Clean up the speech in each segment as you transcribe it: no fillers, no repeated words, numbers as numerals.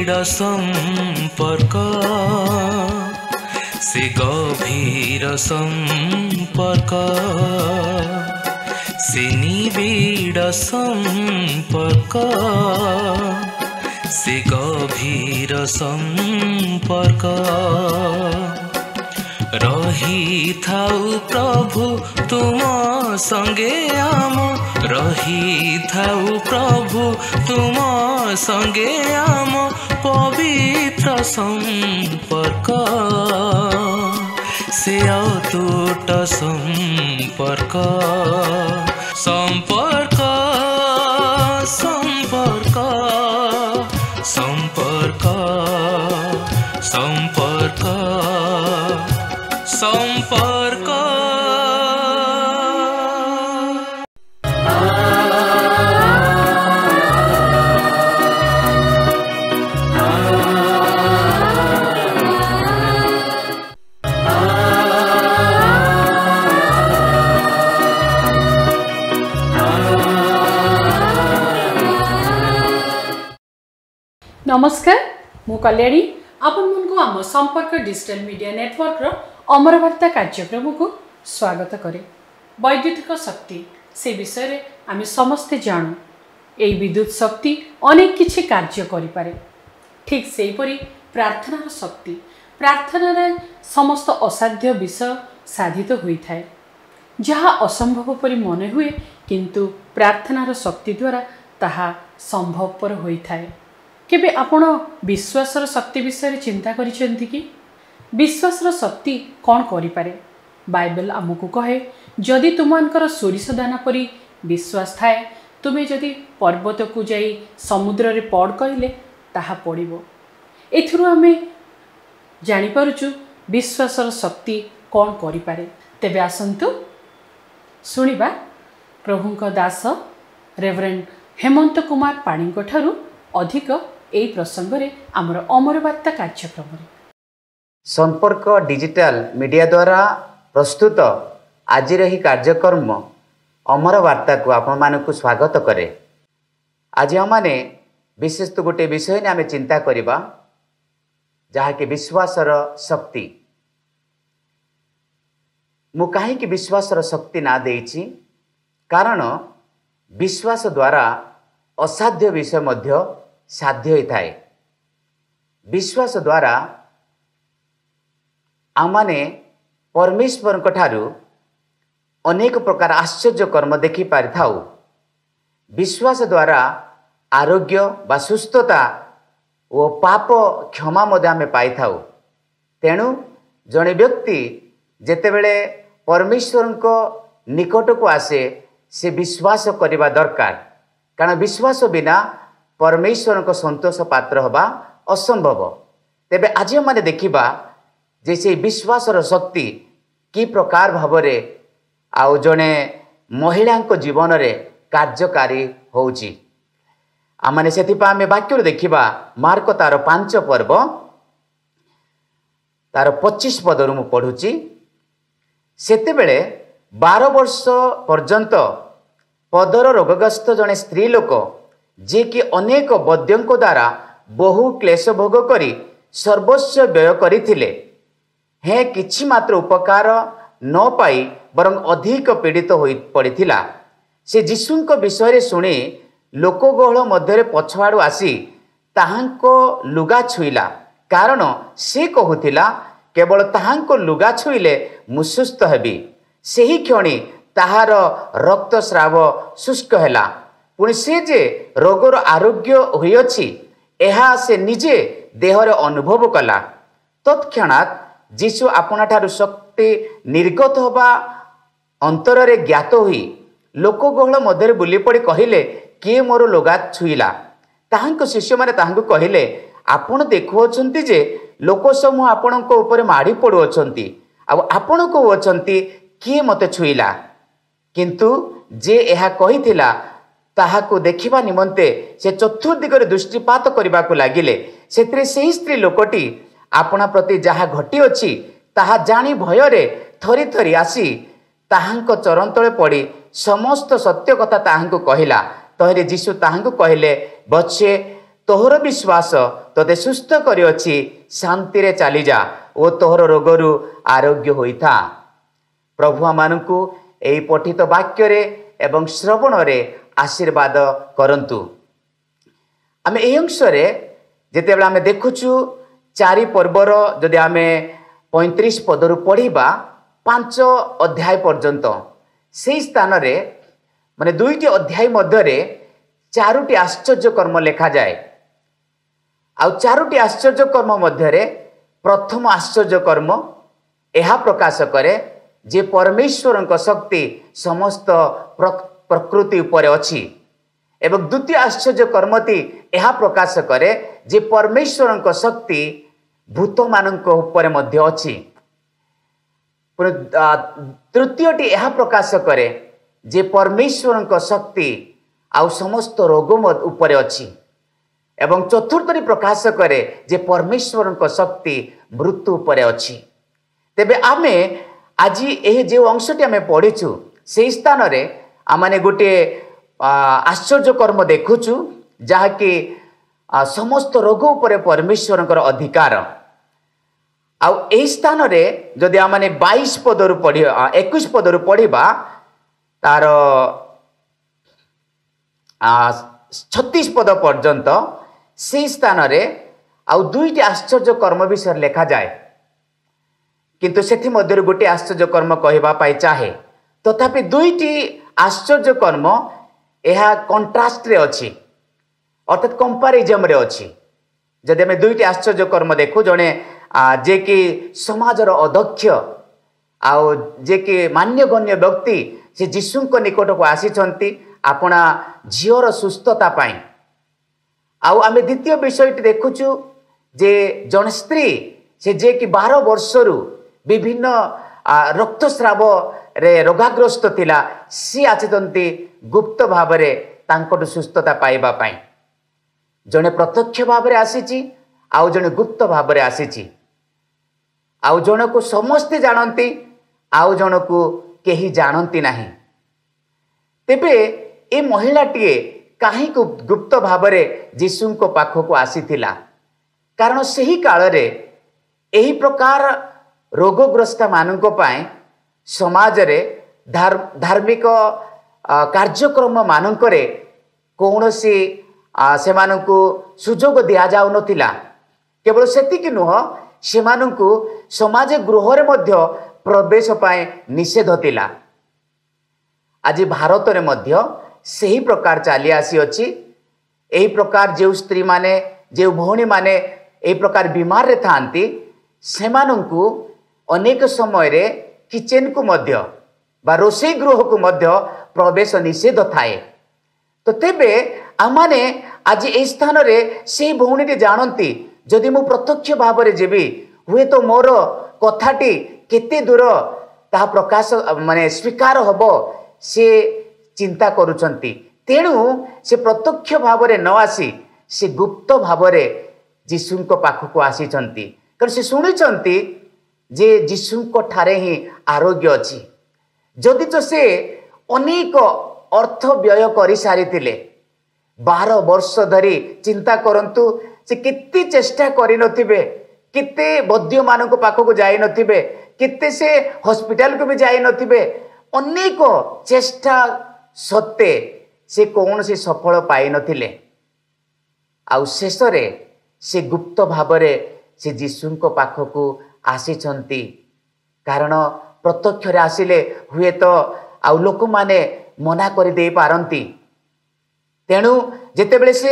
निबिड सम्पर्क से गभीर सम्पर्क से निबिड सम्पर्क से गभीर सम्पर्क रही थाउ प्रभु तुम संगे आम रही थाउ प्रभु तुम संगे आम पवित्र सम्पर्क से अतुट सम्पर्क सम्पर्क सम्पर्क सम्पर्क सम्पर्क सम्पर्क नमस्कार मु कल्याणी आपण मन को आम संपर्क डिजिटल मीडिया नेटवर्क रो अमर वार्ता कार्यक्रम को स्वागत करे। वैद्युतिक शक्ति से विषय रे आम समस्ते जानू ए विद्युत शक्ति अनेक किछि कार्य करि पारे। ठीक सेही परि प्रार्थनार शक्ति प्रार्थना रे समस्त असाध्य विषय साधित होई थाए जहा असंभव परि मन हुए किंतु प्रार्थनार शक्ति द्वारा ताहा संभवपर होई थाए। केबे आपण विश्वासर शक्ति विषय चिंता करिसेंति कि विश्वासर शक्ति कौन करि पारे? बाइबल आमको कहे जदि तुमनकर सोरिष दाना परि विश्वास थाए तुमे जदि पर्वत को जाई समुद्र रे पड़ कहले ताहा पड़िबो। एथिरु आमे जानि पारुचु विश्वासर शक्ति कौन करि पारे। तेबे आसंतु सुनिबा प्रभुंक दास रेवरेंड हेमंत कुमार पाणीको ठारू अधिक एई प्रसंग रे आमर अमर वार्ता कार्यक्रम रे संपर्क डिजिटल मीडिया द्वारा प्रस्तुत आज ही कार्यक्रम अमर वार्ता को आपण मानकु स्वागत करे। आज हमने विशेष तो गोटे विषय ने आम चिंता करिबा जहा कि विश्वासर शक्ति। मु काहे कि विश्वासर शक्ति ना देइछि कारण विश्वास द्वारा असाध्य विषय मध्य साध्य होता है। विश्वास द्वारा आमने परमेश्वर ठारू अनेक प्रकार आश्चर्य कर्म देखि पारि थाउ। विश्वास द्वारा आरोग्य बा सुस्थता और पाप क्षमा मध्य आमे पाई थाउ। तेणु जड़े व्यक्ति जेतेबेले परमेश्वर को निकट को आसे से विश्वास करने दरकार कारण विश्वास बिना परमेश्वर को संतोष पात्र हवा असंभव। तेबे आज माने देखिबा जे से विश्वासर शक्ति कि प्रकार भावरे आउ जने महिला जीवन रे कार्यकारी होउची। आमने सेथिपा आमे वाक्य देखिबा मार्क तार 5 पर्व तार 25 पदरु मु पढुची। सेतेबेले 12 वर्ष पर्यंत पदर रोगग्रस्त जने स्त्री लोक जे कि अनेक वैद्यों द्वारा बहु क्लेश भोग करी सर्वस्व व्यय करथिले हे किछि मात्र उपकार न पाई बरं अधिक पीड़ित होई पड़िथिला। से यीशुଙ୍କ विषय शुणी लोकगहल मध्य पछआड़ू आसी ताहांको लुगा छुईला कारण से कहूथिला केवल ताहांको लुगा छुईले मु सुस्थ हेबी। सेही क्षणी ताहार रक्तस्राव शुष्क हैला। पुणी से जे रोगर आरोग्य होइछि एहा से निजे देहरे अनुभव कला। तत्क्षणात यीशु आपना ठारू शक्ति निर्गत होबा अंतर रे ज्ञात होई लोकगहल मध्य बुली पड़ी कहिले किए मोर लुगा छुईला। ताहांको शिष्य माने ताहांको कहिले आपण देखुअछंती जे लोक समूह आपणको ऊपर माड़ी पड़ुअछंती आपण कहउछंती किए मते छुईला। किंतु जे एहा कहिथिला ताहाको देखिबा निमंते से चतुर्दिगरे दृष्टिपात करबा को लागिले। सेत्रे सेही स्त्री लोकटी आपना प्रति जहा घटी अछि ताहा जानी भयरे थरी थरी आसी ताहांको चरण तळे पड़ी समस्त सत्य कथा ताहांको कहिला। तहरे यीशु ताहांको कहिले बच्चे तोहर विश्वास तोते सुस्थ करिअछि शांति रे चली जा ओ तोहर रोगरु आरोग्य होइथा। प्रभु आमानकु एई पठित वाक्य रे एवं श्रवण रे आशीर्वाद करंतु। आमे एई अंश रे जेतेबेला आमे देखुछु चारि पर्वर जदि आमे 35 पदरु पढ़िबा 5 अध्याय पर्यंत से स्थान रे माने 2टी अध्याय मध्य रे 4टी आश्चर्य कर्म लेखा जाए। आ 4टी आश्चर्य कर्म मध्य रे प्रथम आश्चर्य कर्म यह प्रकाश करे जे परमेश्वर शक्ति समस्त प्रकृति उपर अछि एवं द्वितीय आश्चर्य कर्मति यह प्रकाश करे जे परमेश्वर शक्ति भूत मानक उपर मध्य अछि। तृतीयटी यह प्रकाश करे जे परमेश्वर शक्ति आउ समस्त रोग उपर अछि एवं चतुर्थटी प्रकाश करे जे परमेश्वर शक्ति मृत्यु उपर अछि। तेबे आमे आज यह जो अंशटी आमे पढ़ीछु से स्थान रे आमाने गोटे आश्चर्य कर्म देखुछु जहाँकि समस्त रोग उपर परमेश्वर अधिकार। आउ ए स्थान रे जदि आमाने 22 पदरु पढ़ी 21 पदरु पढ़िबा तार 36 पद पर्यंत से स्थान रे आउ 2टी आश्चर्य कर्म विषय लेखा जाए किंतु सेथि मध्यरु गोटे आश्चर्य कर्म कहबा पाई चाहे तथापि 2टी आश्चर्य कर्म यह कंट्रास्ट रे अछि अर्थात कंपैरिजन रे अछि। जदि आमे 2टी आश्चर्य कर्म देखु जणे जे कि समाजर अध्यक्ष आउ जे कि मान्यगण्य व्यक्ति से जीशुंक निकट को आसीचंती आपना झीवर सुस्थता पाई। आउ आमे द्वितीय विषयटी देखुछु जे जन स्त्री से जे कि 12 वर्षरु विभिन्न रक्तस्राव रे रोगाग्रस्त थिला सी आछितंती गुप्त भावरे तांकटु सुस्थता पाइबा पाई। जने प्रत्यक्ष भावरे आसीची आउ जने गुप्त भावरे आसीची। आउ जनकु समस्ते जानती आउ जनकु केही जानती नाही। तेबे ए महिलाटीए काहे गुप्त भावरे जीशुंक पाखको आसीथिला कारण सही काल रे एही प्रकार रोगग्रस्त मानक पाए समाज रे धार्मिक कार्यक्रम मानक रे कौनसी से मानकु सुजोग दिया जाउ नथिला। केवल सेतिक नुह से मानकु समाज गृह रे मध्य प्रवेश पाए निषेध थिला। आज भारत रे मध्य सही प्रकार चली आसी अछि। एही प्रकार जो स्त्री माने जो भौणी माने एही प्रकार बीमार रे थांती से मानकु अनेक समय रे किचन को मध्य बा रोषेई गृह को मध्य प्रवेश निषेध थाए। तो तेबे आमाने आज ए स्थान रे से भौणी जानती जदि मु प्रत्यक्ष भाव रे जेबी हुए तो मोर कथाटी केते दूर ता प्रकाश माने स्वीकार हबो से चिंता करूछंती। तेणु से प्रत्यक्ष भाव रे न आसी से गुप्त भाव रे जीशुंक पाखको आसीचंती कारण से सुनिचंती जे जीशुंक ठारे ही आरोग्य अछि। जदि तो से अनेक अर्थ व्यय करि सारिथिले 12 वर्ष धरी चिंता करंतु से कितनी चेष्टा करि नथिबे किते वैद्य मानक पाखको जाई नथिबे किते से हॉस्पिटल को भी जाई नथिबे अनेक चेष्टा सत्ते से कौन से सफल पाई नथिले। आउ शेष रे से गुप्त भावरे से जीशुंक पाखको आसीचंती कारण प्रत्यक्ष रे आसिले हुए तो आउ लोक माने मना कर दे पारंती। तेणु जेतेबेले से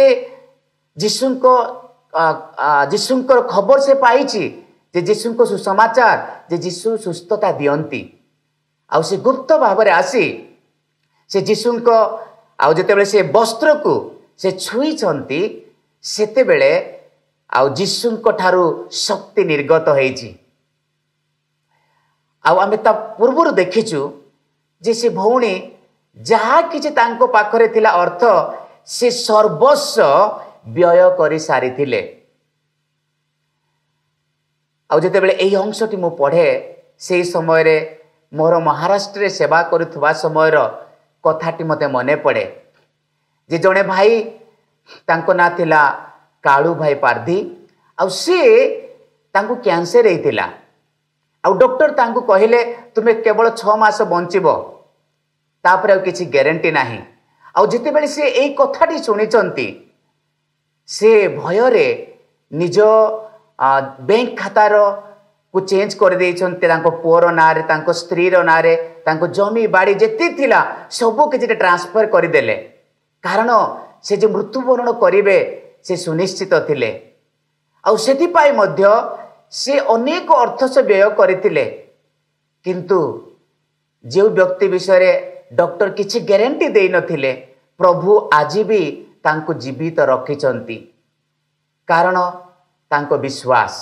जीशुंक खबर से पाइछि जे जीशुंक सुसमाचार जे जीशु सुस्थता दियंती आउ से गुप्त भावरे आसी से जीशुंक आउ जेतेबेले से वस्त्र को से छुईचंती सेतेबेले आउ जीशुंक ठारू शक्ति निर्गत होईछि। आउ आमे ता पूर्वरु देखिछु जे से भौणी जहा किछि तांको पाखरे थिला अर्थ से सर्वस्व व्यय करि सारिथिले। आउ जेतेबेले एही अंशटी मु पढ़े से समय रे मोर महाराष्ट्र रे सेवा करुथबा समय रो कथाटी मते मने पड़े जे जणे भाई तांको ना थिला कालू भाई पारधी आउ सी तांको कैंसर होता आउ डॉक्टर तांको कहले तुम्हें केवल 6 मास बंचब तापर आउ किछि गारंटी नाही आउ जिते बेले से एई कथाटी सुनिचंती से भयरे निज बैंक खातार को चेंज कर देइछन्ते तांको पुअर नारे तांको स्त्रीर नारे तांको जमी बाड़ी जेती थिला सबो किछि ट्रांसफर कर देले कारण से जे मृत्युवरण करिवे से सुनिश्चित थिले आउ सेति पाई मध्य से अनेक अर्थ से व्यय करथिले किंतु जो व्यक्ति विषय डॉक्टर किछि गारंटी देई नथिले प्रभु आज भी तांको जीवित रखिचंती कारण तांको विश्वास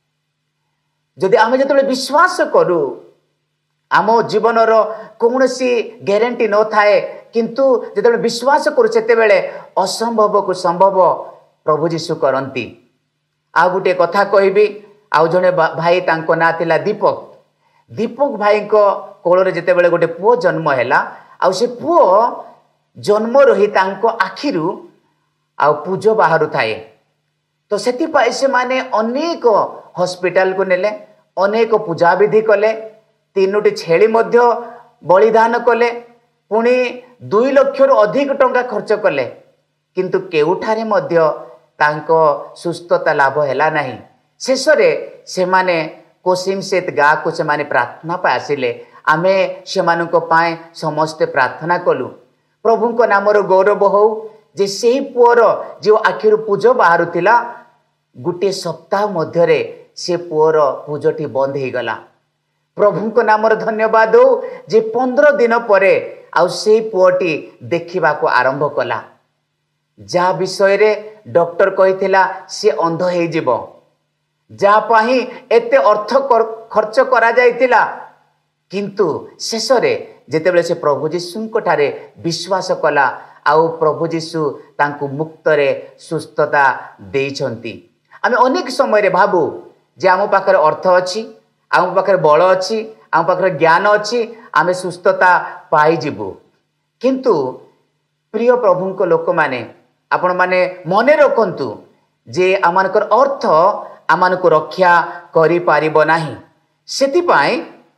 जदि आमे जतबे विश्वास करू आम जीवनर कौन सी गारंटी न थाए किंतु जतबे विश्वास करू सेतेबेले असंभव को संभव प्रभु जीशु करंती आ गुटे कथा कहबी आउ जने भाई तांको ना थिला दीपक दीपक भाई को कोଳରେ ଯେତେବେଳେ गोटे पुओ जन्म हैला आउ से पुओ जन्म रही तांको आखिरु आउ पूज बाहरु थाए तो सेति पाई से माने अनेक हॉस्पिटल को नेले अनेक पूजा विधि कले 3टी छेली मध्य बलिदान कले पुणी 2 लाख रु अधिक टंका खर्च कले किंतु केउठारे मध्य तांको सुस्थता लाभ हैला नाही शेष रे से माने कोसिमसेत गा को से माने प्रार्थना पा आसिले आमे से मानको पाए समस्त प्रार्थना कलु प्रभु को नामर गौरव हो जे सेही पुअर जो आखिर पूज बाहरु थिला गुटे सप्ताह मध्य रे से पुअर पूजटी बंद हो गला प्रभु को नामर धन्यवाद हो जे 15 दिन परे आउ से पुअटी देखिबा को आरंभ कला जा विषय रे डॉक्टर कहिथिला से अंध हे जिवो जा पाही एते अर्थ खर्च करा जाइतिला किंतु शेष रे जेतेबेले से प्रभु जीशु ठारे विश्वास कला आउ प्रभु जीशु तांकु मुक्त रे सुस्थता देइछंती आमे अनेक समय रे भाबू जे आम पाखरे अर्थ अछि आम पाखरे बल अछि आम पाखरे ज्ञान अछि आमे सुस्थता पाई जिबु किंतु प्रिय प्रभु को लोक माने आपण माने मने रखंतु जे आमानकर अर्थ आमानको रक्षा करि पारिबो नाही सेति पाई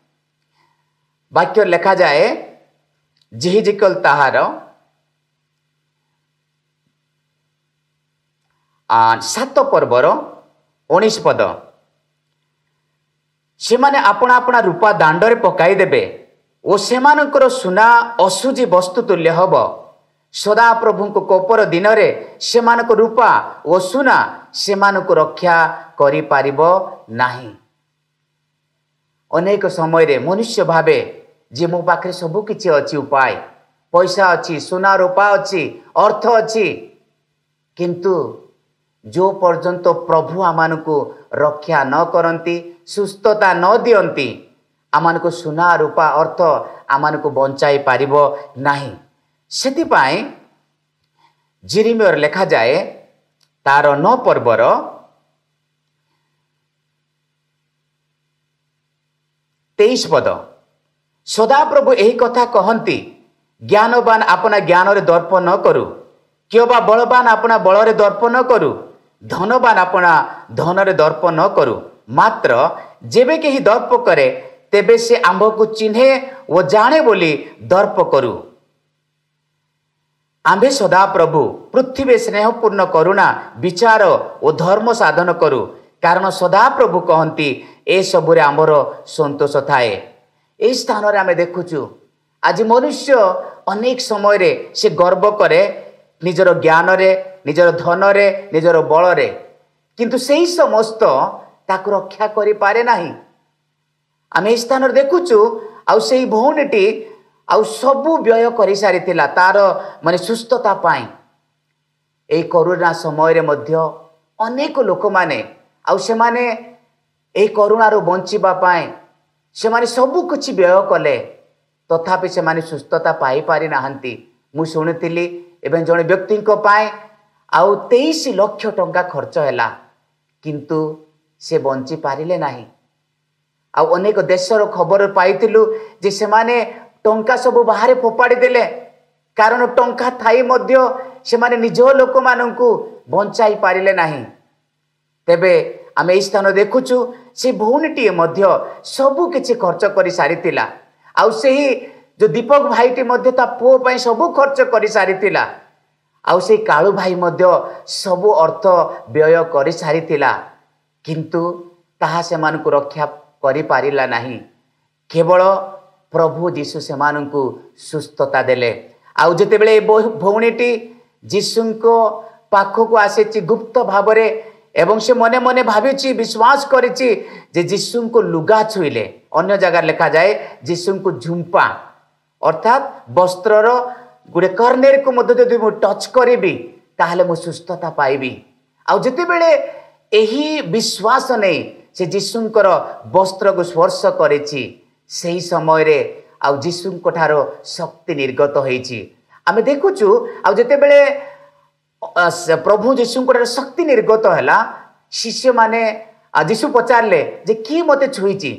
वाक्य लेखा जाए जेहिजिकल ताहार 7 पर्वर 19 पद से माने अपना अपना रूपा दांडरे पकाई देबे ओ सेमानकर सुना असुजी वस्तु तुल्य हब सदा प्रभु को कोपर दिन रे सेमानक रूपा ओ सुना सेमानक रक्षा करि पारिबो नाही अनेक समय रे मनुष्य भावे जे मो पाखरे सब किछि अछि उपाय पैसा अछि सुना रूपा अछि अर्थ अछि किंतु जो पर्यंत प्रभु आमानकु रक्षा न करंती सुस्थता न दियंती आमानकु सुना रूपा अर्थ आमानकु बंचाई पारिबो नाही सेति पाई जिरिमियर लेखा जाए तार 9 पर्वर 23 पद सदा प्रभु यही कथा कहंती ज्ञानवान अपना ज्ञान रे दर्प न करू कियोबा बलवान अपना बल रे दर्प न करू धनवान अपना धन रे दर्प न करू मात्र जेबे केही दर्प करे तेबे से आंभ को चिन्हे वो जाने बोली दर्प करू आंभे सदा प्रभु पृथ्वी स्नेहपूर्ण करुणा विचार और धर्म साधन करू कारण सदा प्रभु कहंती ए सबुरे आंभर संतोष थाए ए स्थान रे आमे देखुचु आज मनुष्य अनेक समय रे से गर्व करे निजर ज्ञान रे निजर धन रे निजर बल रे किंतु सेही समस्त ताकु रक्षा करि पारे नाही आमे स्थान रे देखुचु आउ सेही भौणीटी आउ सबु व्यय करि सारितिला तार माने सुस्थता पाई ए करुणा समय रे मध्य अनेक लोक माने आउ से माने ए करुणा रो बंचिबा पाई से माने सबु कुछ व्यय कले तथापि से माने सुस्थता पाई पारि नाहंती मु सुनितिली एवं जने व्यक्ति को पाए आउ 23 लाख टंका खर्च हैला किंतु से बंची पारिले नाही आउ अनेक देशर खबर पाइतिलु जे से माने टंका सब बाहर फोपाड़ी देले कारण टंका थाई मध्य से माने निज लोक मानू बंचाई पारिले नहीं। तेबे आम यही स्थान देखुचु से भौणीटी सबु किछि खर्च कर सारी आउ सेही जो दीपक भाईटी ता पुओ पई सबु खर्च कर सारी आउ से कालू भाई सबु अर्थ व्यय कर सारी किंतु ताहा से मानकु रक्षा करि पारिला नहीं। केवल प्रभु जीशु से मानकु सुस्थता देले। आउ जेते बेले भौणीटी जीशुको पाखकु आसी गुप्त भावरे एवं से मने मने भावी विश्वास करिछि जे जीशु को लुगा छुईले। अन्य जगह लिखा जाए जीशु को झुंपा अर्थात वस्त्रर गोटे कर्नेर को मध्य यदि मु टच करी ताहले मु सुस्थता पाइबी। आउ जेते बेले एही विश्वास नहीं से जीशुंकर वस्त्र को स्पर्श करिछि सेही समय रे आउ जीशुंको ठारो शक्ति निर्गत होईछि। आमे देखुछु आउ जेते बेले प्रभु जीशुंको ठारो शक्ति निर्गत हैला शिष्य माने जीशु पचारले जे की मते छुईछि।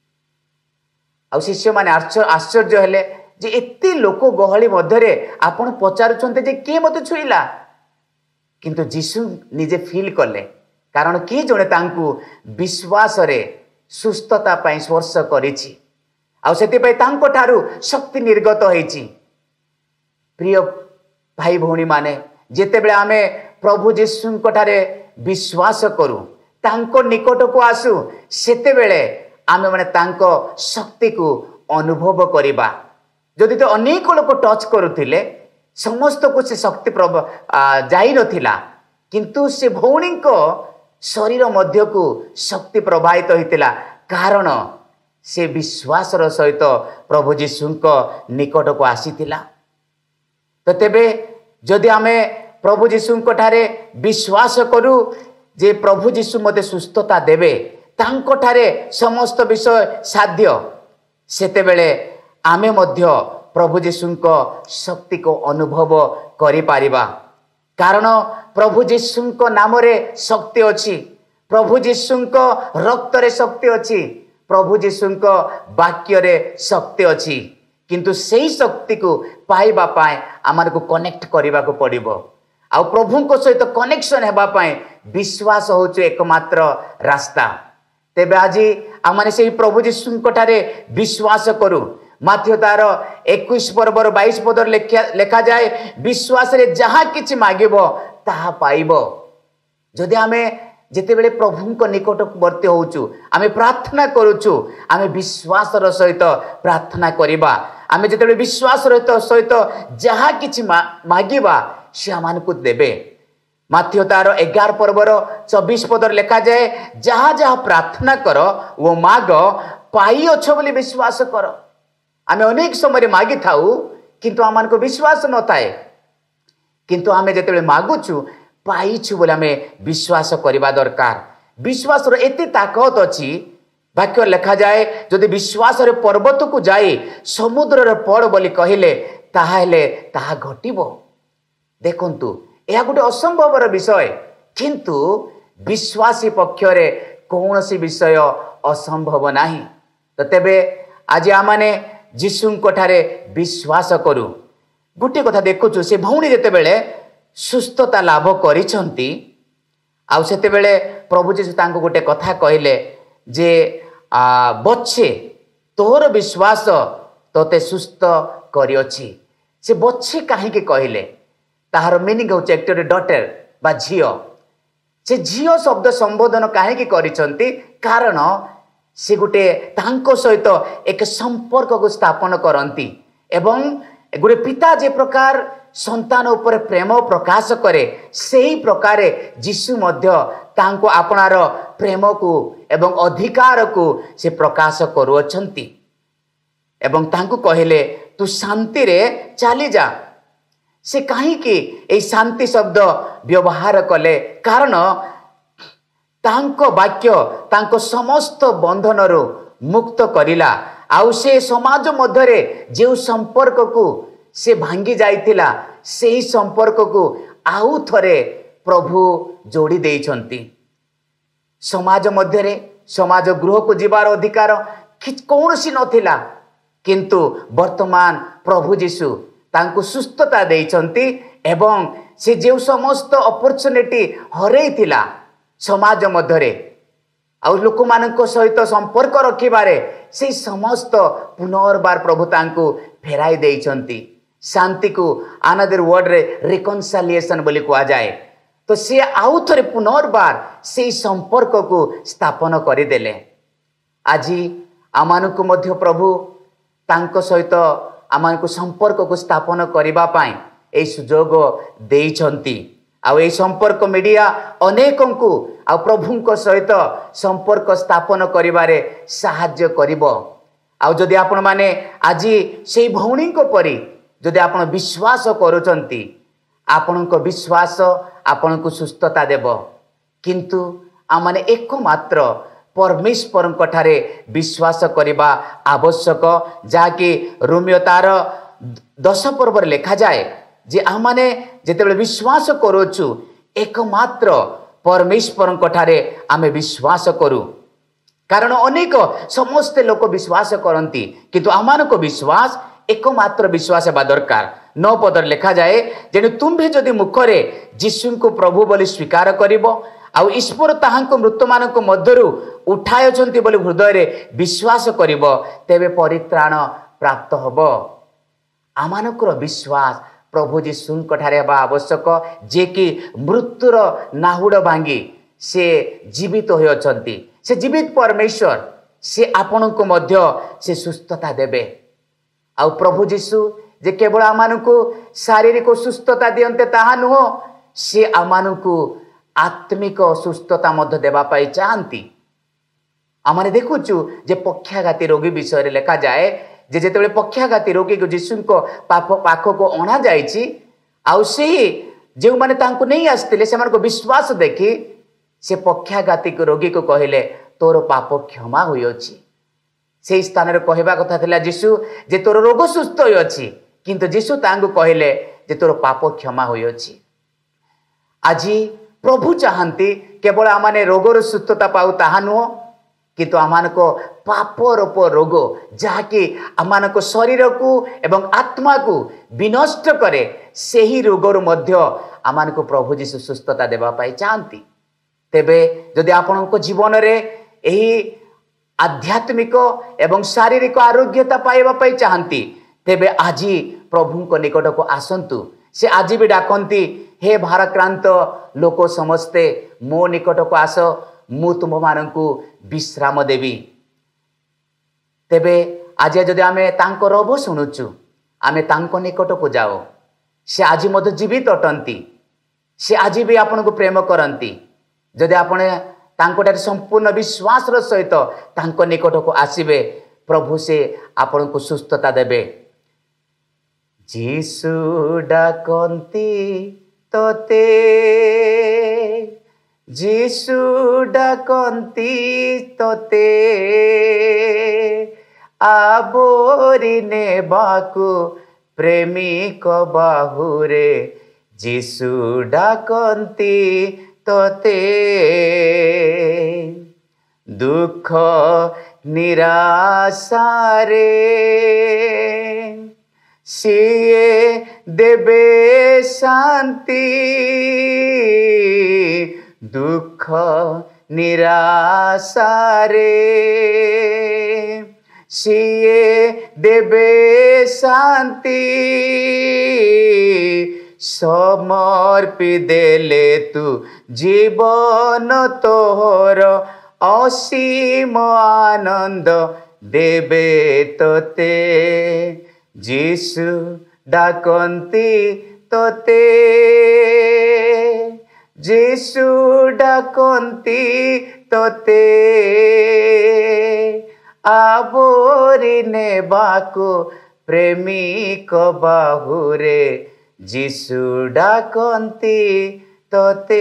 आउ शिष्य माने आश्चर्य हेले जे एते लोक गहली मध्यरे आपण पचारुछन्ते जे के मते छुईला। किंतु जीशु निजे फील कले कारण किए जड़े तांकु विश्वास रे सुस्थता पाई स्पर्श करिछि आउ सेतिपई तांको ठारू शक्ति निर्गत होईछि। प्रिय भाई भौणी माने जेते बेले आमे प्रभु जीशुंको ठारे विश्वास करू तांको निकट को आसु सेते बेले आमे माने तांको शक्ति को अनुभव करिबा। जदि तो अनेक लोक टच करुथिले समस्त को से शक्ति जाई नथिला किंतु से भौणी को शरीर मध्य को शक्ति प्रवाहित होइतिला कारण से विश्वास सहित प्रभु जीशुंको निकट को आसीतिला। तो तेबे जदि आमे प्रभु जीशुंको ठारे विश्वास करू जे प्रभु जीशु मते सुस्थता देबे तांको ठारे समस्त विषय साध्य सेते बेले आमे मध्य प्रभु जीशुंको शक्ति को अनुभव करि पारिबा। कारण प्रभु जीशुंको नाम रे शक्ति अछि, प्रभु जीशुंको रक्त रे शक्ति अछि, प्रभु जीशुंको वाक्य रे शक्ति अछि। किंतु सेही शक्ति को पाइबा पाए आमार को कनेक्ट करिबा को पड़िबो। आ प्रभु को सहित कनेक्शन हेबा पाए विश्वास होछु एकमात्र रास्ता। तेबे आज आमाने सेही प्रभु जीशुंको ठारे विश्वास करू। माथ्यू तार 21 पर्वर 22 पदर लेखा जाए विश्वास रे जहाँ किछि मागिबो ताहा पाइबो। जदि आमे जेते बेले प्रभु को निकटवर्ती होउछु आमे प्रार्थना करूछु आमे विश्वास र सहित प्रार्थना करिबा। आमे जेते बेले विश्वास र सहित जहाँ किछि मागिबा से आमान को देबे। माथ्यू तार 11 पर्वर 24 पदर लेखा जाए जहाँ जहाँ प्रार्थना कर वो माग पाई अच्छ बोली विश्वास कर। आमे अनेक समय मागी थाउ किंतु आमान को विश्वास न थाए किंतु आमे जेते बेले मागुछु पाइछु बोले आमे विश्वास करबा दरकार। विश्वास रो एते ताकत अछि वाक्य लेखा जाए जदि विश्वास रे पर्वत को जाए समुद्र रे पड़ बोली कहिले ताहाले ताहा घटिबो। देखंतु यह गोटे असंभवर विषय किंतु विश्वासी पक्षरे कौनसी विषय असंभव नाही। तो तेबे आज आमाने जीशुंको ठारे विश्वास करू। गोटे कथा देखुछु से भौणी जेते बेले सुस्थता लाभ करिसंती आउ सेते बेले प्रभु जीशु तांको गोटे कथा कहिले जे बच्चे तोर विश्वास तोते सुस्थ करियछि। से बच्चे काहे के कहिले ताहार मीनिंग होचे एक्टर डॉटर बा झियो। से झियो शब्द संबोधन काहे के करिसंती कारण से गोटे तांको सहित एक संपर्क को स्थापन करती एवं गोटे पिता जे प्रकार संतान उपर प्रेम प्रकाश करे सही प्रकार जीशु मध्य तांको आपणार प्रेम को एवं अधिकार को से प्रकाश करुअछंती एवं तांको कहिले तू शांति रे चली जा। से कहीं कि ए शांति शब्द व्यवहार कले कारण तांको वाक्य तांको समस्त बंधन रो मुक्त करिला। आउ से समाज मध्यरे जो संपर्क को से भांगी जाइतिला सेही संपर्क को आउ थरे प्रभु जोड़ी देइछंती। समाज मध्यरे समाज गृह को जीवार अधिकार कौनसी नथिला किंतु वर्तमान प्रभु जीशु तांको सुस्थता देइछंती एवं से जो समस्त अपॉर्चुनिटी हरई थिला समाज मध्यरे आ लोक मानक सहित संपर्क रखिबारे से समस्त पुनर्बार प्रभु तांको फेराई देइछंती। शांति को अनदर वर्ड रे रिकनसालिएशन बोली कहा जाए। तो से आउ थरे पुनर्बार से संपर्क को स्थापन करदेले। आज आमानकु मध्य प्रभु तांको सहित आमानकु संपर्क को स्थापन करिबा पाई ए सुजोग देइछंती। आउ ए संपर्क मीडिया अनेकंकु आ प्रभुंक सहित संपर्क स्थापन करिबारे साहाय्य करिवो। आउ जदि आपण माने आज से भौणी को परी जदि आपण विश्वास करूचंती आपणको विश्वास आपणको सुस्थता देव। किंतु आमाने एकमात्र परमेश्वर ठारे विश्वास करिबा आवश्यक जाकि रोमियो तार 10 पर्व लिखा जाए जे आमाने जेतेबेले विश्वास करूचु एकमात्र परमेश्वर ठारे आमे विश्वास करू। कारण अनेक समस्त लोक विश्वास करती किंतु आमानको विश्वास एकमात्र विश्वास हेबा दरकार। 9 पदर लिखा जाए जेने तुम्भे जदि मुखरे जीशु को प्रभु बोली स्वीकार करिवो आउ ईश्वर ताहांको मृतमानक मध्यरु उठायछंती बोली हृदय रे विश्वास करिवो तेबे परित्राण प्राप्त हबो। आमानकर विश्वास प्रभु जीशु ठारे हेबा आवश्यक जे कि मृत्युर नाहुड भांगी से जीवित होय अछंती। से जीवित परमेश्वर से आपणको मध्य से सुस्थता देबे। आउ प्रभु जीशु जे केवल आमानकु शारीरिक सुस्थता दियंते ताहा नुह से आमानकु आत्मिक सुस्थता मध्य देबा पाई चाहंती। आमाने देखुचु जे पक्षाघाती रोगी विषय लिखा जाए जे जेतेबेले पक्षाघाती रोगी को जीशु को पाख को अणा जाइछि आउ से जो माने तांको नहीं आस्तिले से मानको विश्वास देखि से पक्षाघाती रोगी को कहले तोर पाप क्षमा होई अछि। से स्थान रे कहबा कथा थिला जीशु जे तोर रोग सुस्थ होई अछि किंतु जीशु तांको कहले जे तोर पाप क्षमा होई अछि। आज प्रभु चाहंती केवल आमाने रोगर सुस्थता पाउ ताहा नुह किंतु आमानको पाप रूप रोग जहाँकि आमानको शरीर को एवं आत्मा को विनष्ट करे सेही रोगर मध्य आमानको प्रभु जीशु सुस्थता देबा पाई चाहंती। तेबे जदि आपणको जीवन रे एही आध्यात्मिक एवं शारीरिक आरोग्यता पाइबा पाई चाहंती तेबे आज प्रभु को निकट को आसंतु। से आज भी डाकंती हे भाराक्रांत लोक समस्ते मो निकट को आस मु तुम मानकु विश्राम देवी। तेबे आज जदि आमे तांको रब शुणुचु आमे तांको निकट को जाओ। से आज मध्य जीवित अटंती। से आज भी आपन को प्रेम करंती। जदि आपने तांकोटारे संपूर्ण विश्वास सहित तांको निकट को आसीबे प्रभु से आपन को सुस्थता देबे। जीसु डाकंती तोते जीसु डाकंती तोते आबोरी नेबाकु प्रेमिक बाहुरे जीसु डाकंती तोते दुख निराशारे सिए देबे शांति दुख निराशारे सिए देबे शांति समर्पी देले तू जीवन तोहर असीम आनंद देबे तोते जीसु डाकंती तोते जीसु डाकंती तोते आबोरी नेबाकु प्रेमिक बाहुरे जीसु डाकंती तोते।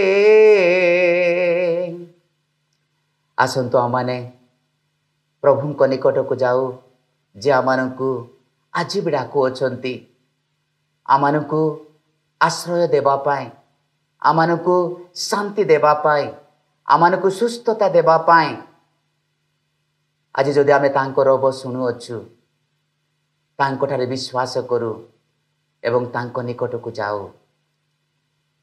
आसंतु आमाने प्रभु को निकट को जाऊ जे आमानकु आज भी डाकु अछंती आमानकु आश्रय देबा पाए आमानकु शांति देबा पाए आमानकु सुस्थता देबा पाए। आज जदि आमे तांको रब शुणु अछु तांको ठारे विश्वास करू एवं तांको निकट को जाऊ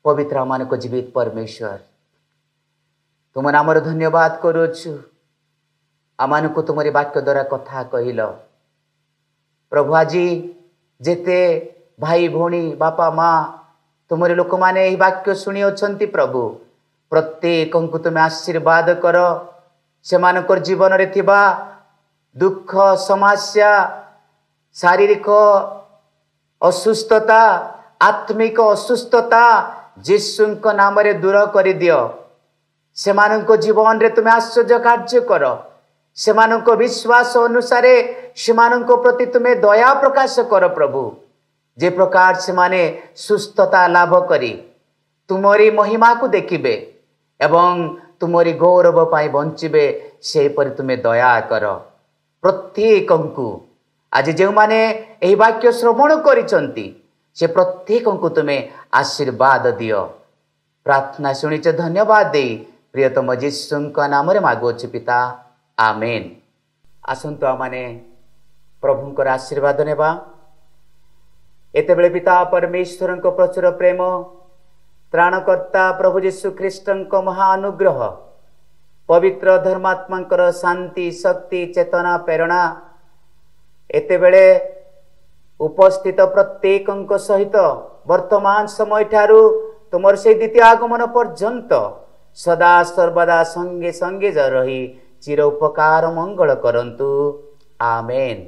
पवित्र मान को जीवित परमेश्वर तुम नाम धन्यवाद करुछु आमान को तुमरी वाक्य द्वारा कथा कहल प्रभु आज जेते भाई भौणी बापा माँ तुमरी लोक माने यही वाक्य शुणी अछंती प्रभु प्रत्येक को तुम्हें आशीर्वाद कर से मानकर जीवन रे थिबा दुख समस्या शारीरिक असुस्थता आत्मिक असुस्थता जीशुक नाम रे दूर कर दियो से मानक जीवन रे तुम्हें आश्चर्य कार्य कर से मानक विश्वास अनुसार से मानक प्रति तुम्हें दया प्रकाश कर प्रभु जे प्रकार से माने सुस्थता लाभ करी तुमरी महिमा को देखिबे एवं तुमरी गौरव पाई बंचिबे से पर तुम्हें दया कर प्रत्येक को आज जो माने एही वाक्य श्रवण करिसंती से प्रत्येक को तुम्हें आशीर्वाद दियो प्रार्थना शुणिच धन्यवाद दे प्रियतम जीशुक नाम रे मागुछु पिता आमेन। आसंतु आमाने प्रभुंकर आशीर्वाद नेबा एते बेले पिता परमेश्वर को प्रचुर प्रेम त्राणकर्ता प्रभु जीशु ख्रीष्ट महानुग्रह पवित्र धर्मात्मा शांति शक्ति चेतना प्रेरणा एते बेले उपस्थित प्रत्येक सहित वर्तमान समय ठारू तुमर से द्वितीय आगमन पर्यंत सदा सर्वदा संगे संगे रही चिर उपकार मंगल करंतु आमेन।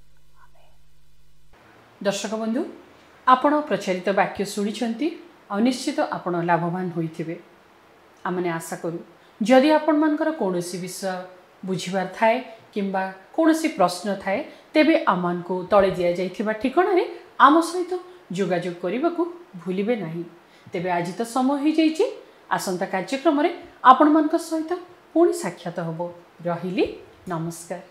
दर्शक बंधु आपण प्रचारित वाक्य शुणी निश्चित आपण लाभवान होइथिबे आमने आशा करूँ जदि आपण मानकर कौनसी विषय बुझिबार थाए किंबा कौनसी प्रश्न थाए तेबे आमान को तले दिया जाइथिबा ठिकाना रे आम सहित जोगाजोग करने को भूलिबे नहीं। तेबे आज तो समय हो जाइछि आसंता कार्यक्रम रे आपण मानक सहित पुणी साक्षात हबो रहिली नमस्कार।